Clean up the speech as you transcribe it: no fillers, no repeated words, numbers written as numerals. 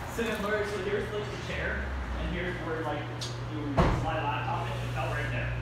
So here's like the chair, and here's where like you slide laptop in, and it fell right there.